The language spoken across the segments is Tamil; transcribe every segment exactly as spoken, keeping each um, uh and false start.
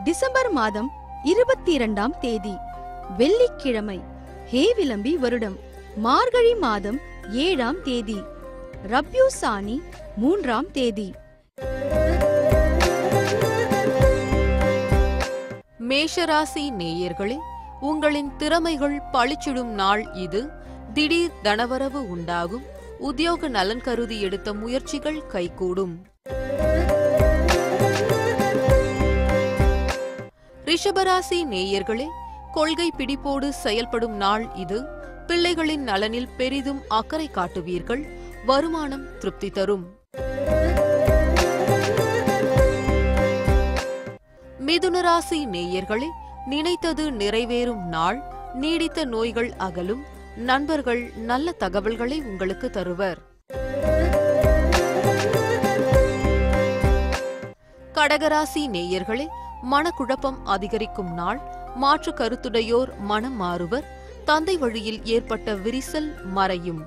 டிசம்பர் மாதம் இருபத்தி இரண்டாம் தேதி வெள்ளிக்கிழமை, ஹேவிளம்பி வருடம் மார்கழி மாதம் ஏழாம் தேதி, ரப்யூ சானி மூன்றாம் தேதி. மேஷராசி நேயர்களே, உங்களின் திறமைகள் பளிச்சிடும் நாள் இது. திடீர் தனவரவு உண்டாகும். உத்தியோக நலன் கருதி எடுத்த முயற்சிகள் கைகூடும். ரிஷபராசி நேயர்களே, கொள்கை பிடிப்போடு செயல்படும் நாள் இது. பிள்ளைகளின் நலனில் பெரிதும் அக்கறை காட்டுவீர்கள். வருமானம் திருப்தி தரும். மிதுனராசி நேயர்களே, நினைத்தது நிறைவேறும் நாள். நீடித்த நோய்கள் அகலும். நண்பர்கள் நல்ல தகவல்களை உங்களுக்கு தருவர். கடகராசி நேயர்களே, மனக்குழப்பம் அதிகரிக்கும் நாள். மாற்று கருத்துடையோர் மனம் மாறுவர். தந்தை வழியில் ஏற்பட்ட விரிசல் மறையும்.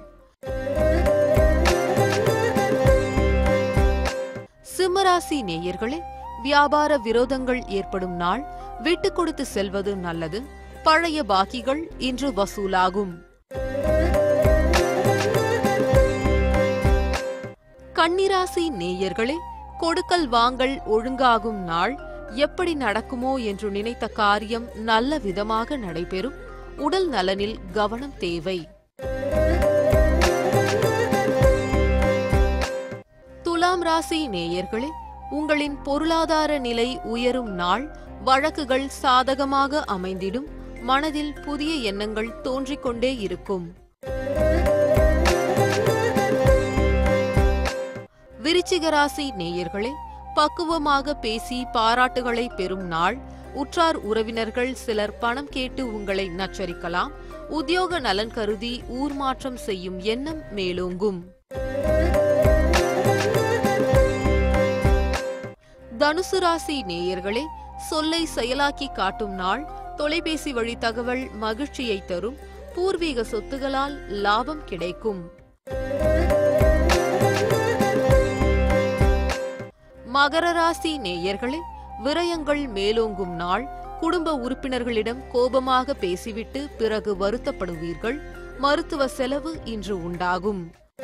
சிம்மராசி நேயர்களே, வியாபார விரோதங்கள் ஏற்படும் நாள். விட்டுக் கொடுத்து செல்வது நல்லது. பழைய பாக்கிகள் இன்று வசூலாகும். கன்னிராசி நேயர்களே, கொடுக்கல் வாங்கல் ஒழுங்காகும் நாள். எப்படி நடக்குமோ என்று நினைத்த காரியம் நல்ல விதமாக நடைபெறும். உடல் நலனில் கவனம் தேவை. துலாம் ராசி நேயர்களே, உங்களின் பொருளாதார நிலை உயரும் நாள். வழக்குகள் சாதகமாக அமைந்திடும். மனதில் புதிய எண்ணங்கள் தோன்றிக் கொண்டே இருக்கும். விருச்சிக ராசி நேயர்களே, பக்குவமாக பேசி பாராட்டுகளை பெறும் நாள். உற்றார் உறவினர்கள் சிலர் பணம் கேட்டு உங்களை நச்சரிக்கலாம். உத்தியோக நலன் கருதி ஊர் மாற்றம் செய்யும் எண்ணம் மேலோங்கும். தனுசு ராசி நேயர்களே, சொல்லை செயலாக்கி காட்டும் நாள். தொலைபேசி வழி தகவல் மகிழ்ச்சியை தரும். பூர்வீக சொத்துகளால் லாபம் கிடைக்கும். மகர ராசி நேயர்களே, விரயங்கள் மேலோங்கும் நாள். குடும்ப உறுப்பினர்களிடம் கோபமாக பேசிவிட்டு பிறகு வருத்தப்படுவீர்கள். மருத்துவ செலவு இன்று உண்டாகும்.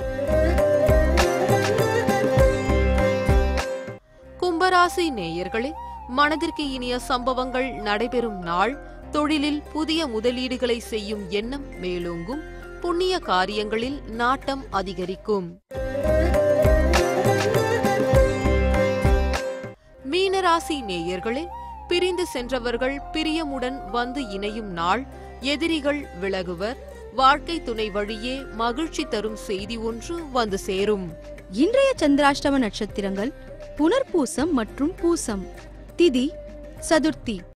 கும்பராசி நேயர்களே, மனதிற்கு இனிய சம்பவங்கள் நடைபெறும் நாள். தொழிலில் புதிய முதலீடுகளை செய்யும் எண்ணம் மேலோங்கும். புண்ணிய காரியங்களில் நாட்டம் அதிகரிக்கும். மீனராசி நேயர்களே, பிரிந்து சென்றவர்கள் பிரியமுடன் வந்து இணையும் நாள். எதிரிகள் விலகுவர். வாழ்க்கை துணை வழியே மகிழ்ச்சி தரும் செய்தி ஒன்று வந்து சேரும். இன்றைய சந்திராஷ்டம நட்சத்திரங்கள் புனர்பூசம் மற்றும் பூசம். திதி சதுர்த்தி.